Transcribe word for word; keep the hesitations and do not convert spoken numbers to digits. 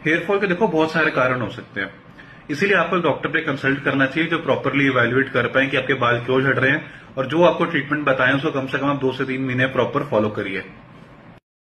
Hair fall के देखो बहुत सारे कारण हो सकते हैं, इसीलिए आपको डॉक्टर पे कंसल्ट करना चाहिए जो प्रॉपरली इवैल्यूएट कर पाए कि आपके बाल क्यों झड़ रहे हैं, और जो आपको ट्रीटमेंट बताएं उसको कम से कम आप दो से तीन महीने प्रॉपर फॉलो करिए।